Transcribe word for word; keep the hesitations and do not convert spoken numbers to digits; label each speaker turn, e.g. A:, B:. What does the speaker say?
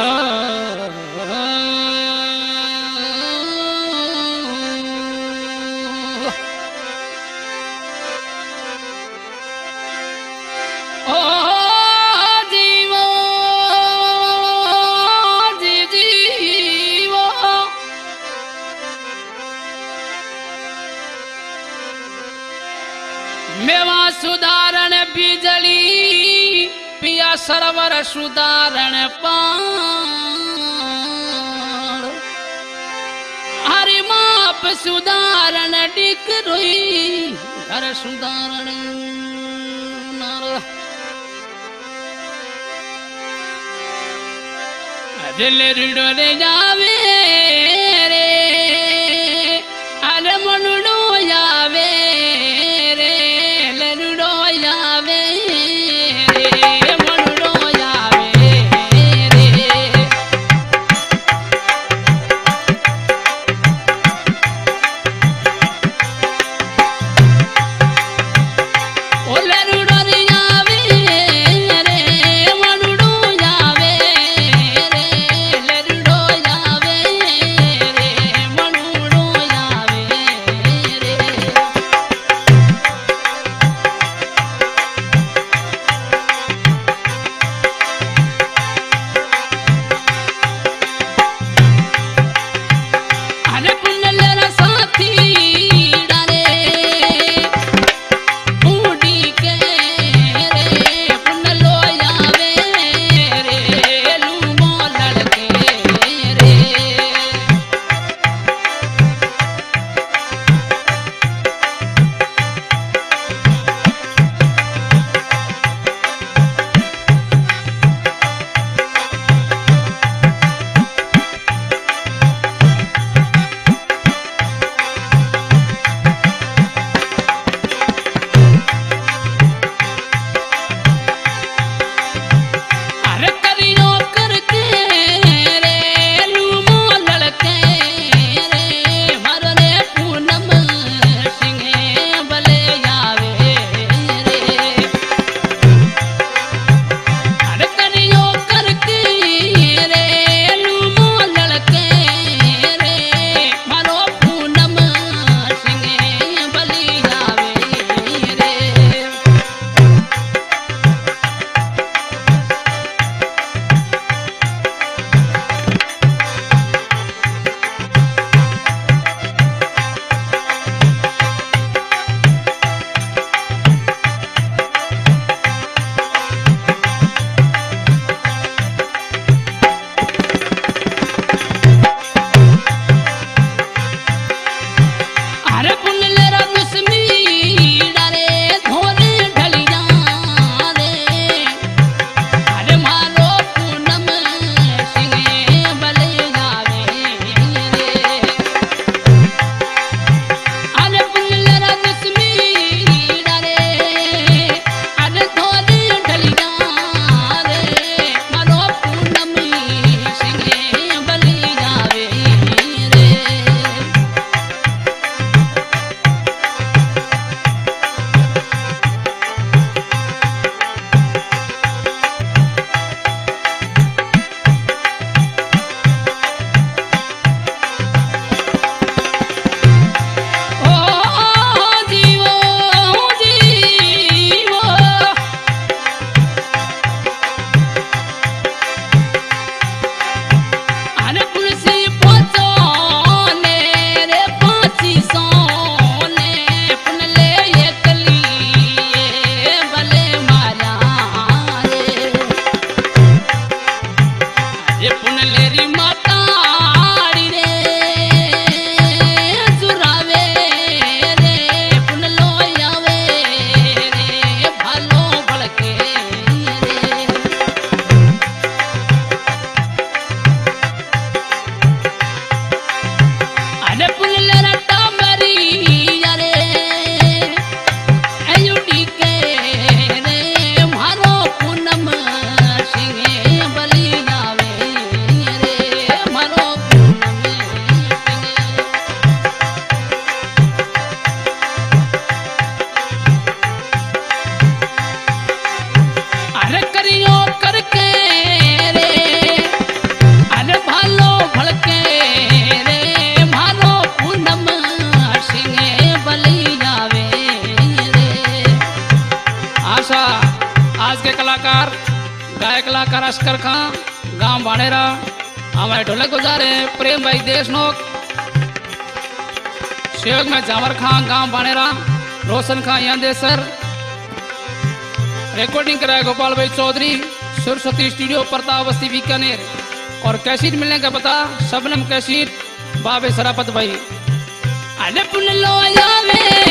A: मेवा सुधारण बिजली पिया सरवर सुधारण पाण हरि माप सुधारण डिक रोई घर सुधारण दिल रुडो रे जावे रे अरे मनुडो जावे गायक कलाकार अस्कर खां गांव बाणेरा। हमारे ढोलक गुजारे प्रेम भाई देशनोक। सहयोग में जावर खां गांव बाणेरा, रोशन खां यांदेसर। रिकॉर्डिंग कराया गोपाल भाई चौधरी, सरस्वती स्टूडियो प्रताप बस्ती बीकानेर। और कैसेट मिलने का पता शबनम कैसेट बाबे सरापत भाई। अरे पुन लो जावे